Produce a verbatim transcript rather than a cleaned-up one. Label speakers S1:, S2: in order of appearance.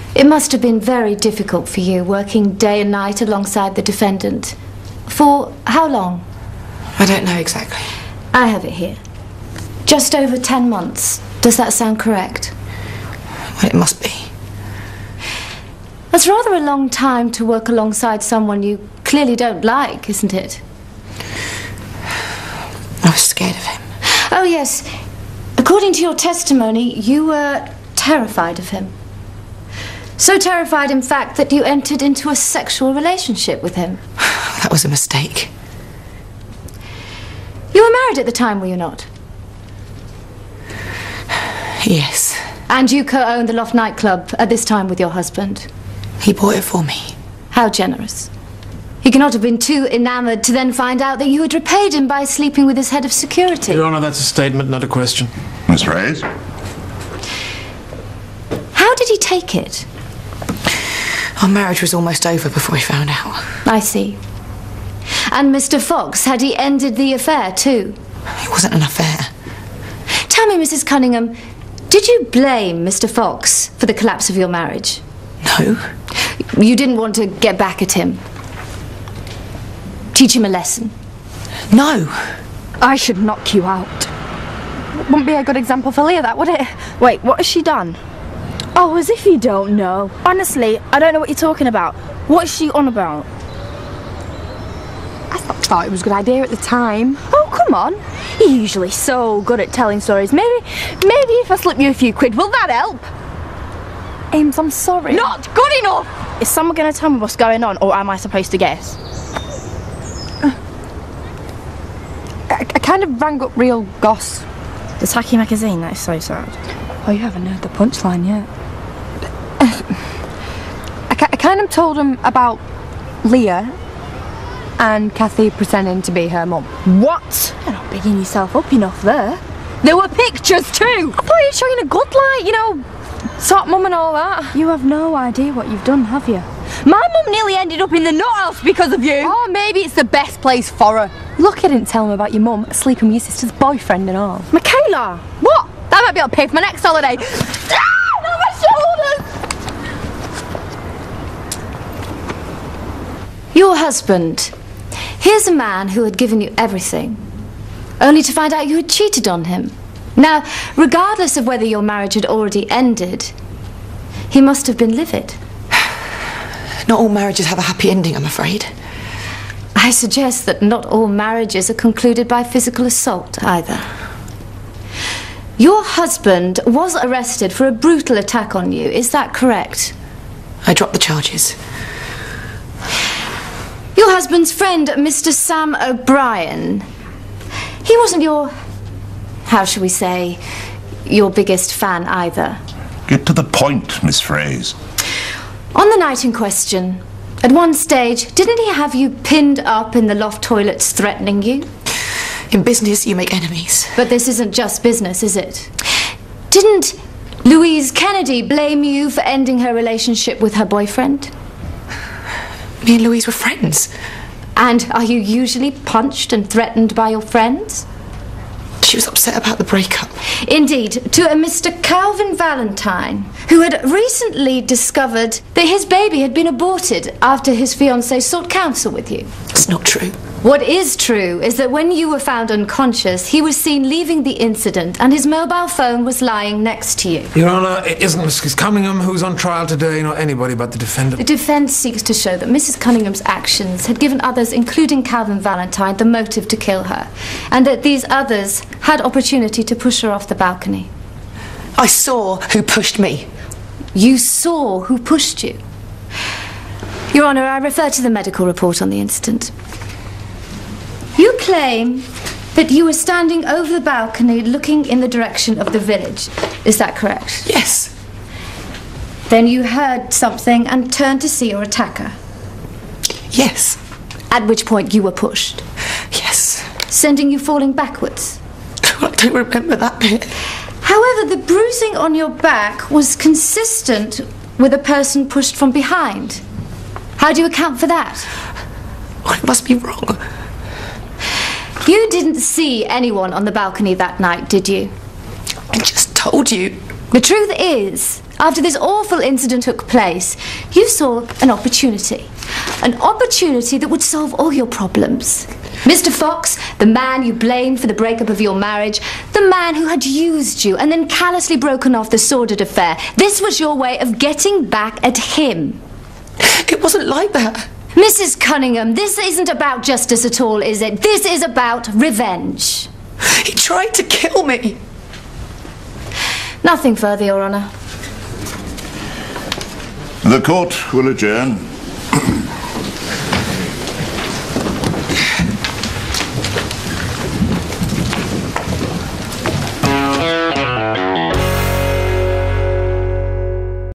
S1: It must have been very difficult for you, working day and night alongside the defendant. For how long?
S2: I don't know exactly.
S1: I have it here. Just over ten months. Does that sound correct?
S2: Well, it must be.
S1: That's rather a long time to work alongside someone you clearly don't like, isn't it?
S2: I was scared of him.
S1: Oh, yes. According to your testimony, you were terrified of him. So terrified, in fact, that you entered into a sexual relationship with him.
S2: That was a mistake.
S1: You were married at the time, were you not?
S2: Yes.
S1: And you co-owned the Loft nightclub at this time with your husband?
S2: He bought it for me.
S1: How generous. He cannot have been too enamoured to then find out that you had repaid him by sleeping with his head of security.
S3: Your Honour, that's a statement, not a question.
S4: Miss Reyes?
S1: How did he take it?
S2: Our marriage was almost over before he found out.
S1: I see. And Mister Fox, had he ended the affair too?
S2: It wasn't an affair.
S1: Tell me, Missus Cunningham, did you blame Mister Fox for the collapse of your marriage?
S2: No.
S1: You didn't want to get back at him? Teach him a lesson?
S2: No.
S5: I should knock you out. Wouldn't be a good example for Leah, that, would it?
S6: Wait, what has she done?
S5: Oh, as if you don't know.
S6: Honestly, I don't know what you're talking about. What's she on about?
S5: I th thought it was a good idea at the time. Oh, come on. You're usually so good at telling stories. Maybe, maybe if I slip you a few quid, will that help? Ames, I'm sorry. Not good enough!
S6: Is someone going to tell me what's going on, or am I supposed to guess?
S5: Uh, I, I kind of rang up real goss.
S6: The Tacky magazine, that is so sad.
S5: Oh, you haven't heard the punchline yet. I, I kind of told him about Leah and Kathy pretending to be her mum.
S6: What?
S5: You're not bigging yourself up enough there. There were pictures too! I thought you were showing a good light, you know, top mum and all that. You have no idea what you've done, have you? My mum nearly ended up in the nut house because of you! Oh, maybe it's the best place for her. Look, I didn't tell him about your mum sleeping with your sister's boyfriend and all.
S6: Michaela!
S5: What? That might be able to pay for my next holiday. Ah, not my shoulders!
S1: Your husband. Here's a man who had given you everything, only to find out you had cheated on him. Now, regardless of whether your marriage had already ended, he must have been livid.
S2: Not all marriages have a happy ending, I'm afraid.
S1: I suggest that not all marriages are concluded by physical assault, either. Your husband was arrested for a brutal attack on you, is that correct?
S2: I dropped the charges.
S1: Your husband's friend, Mister Sam O'Brien, he wasn't your, how shall we say, your biggest fan either.
S4: Get to the point, Miss Reyes.
S1: On the night in question, at one stage, didn't he have you pinned up in the loft toilets threatening you?
S2: In business, you make enemies.
S1: But this isn't just business, is it? Didn't Louise Kennedy blame you for ending her relationship with her boyfriend?
S2: Me and Louise were friends.
S1: And are you usually punched and threatened by your friends?
S2: She was upset about the breakup.
S1: Indeed, to a Mister Calvin Valentine, who had recently discovered that his baby had been aborted after his fiancée sought counsel with you.
S2: It's not true.
S1: What is true is that when you were found unconscious, he was seen leaving the incident and his mobile phone was lying next to you.
S3: Your Honour, it isn't Missus Cunningham who's on trial today, nor anybody but the defendant.
S1: The defence seeks to show that Missus Cunningham's actions had given others, including Calvin Valentine, the motive to kill her, and that these others had opportunity to push her off the balcony.
S2: I saw who pushed me.
S1: You saw who pushed you? Your Honour, I refer to the medical report on the incident. You claim that you were standing over the balcony looking in the direction of the village. Is that correct?
S2: Yes.
S1: Then you heard something and turned to see your attacker.
S2: Yes.
S1: At which point you were pushed.
S2: Yes.
S1: Sending you falling backwards.
S2: I don't remember that bit.
S1: However, the bruising on your back was consistent with a person pushed from behind. How do you account for that?
S2: Oh, it must be wrong.
S1: You didn't see anyone on the balcony that night, did you?
S2: I just told you.
S1: The truth is, after this awful incident took place, you saw an opportunity. An opportunity that would solve all your problems. Mister Fox, the man you blamed for the breakup of your marriage, the man who had used you and then callously broken off the sordid affair, this was your way of getting back at him.
S2: It wasn't like that.
S1: Missus Cunningham, this isn't about justice at all, is it? This is about revenge.
S2: He tried to kill me.
S1: Nothing further, Your Honour.
S4: The court will adjourn.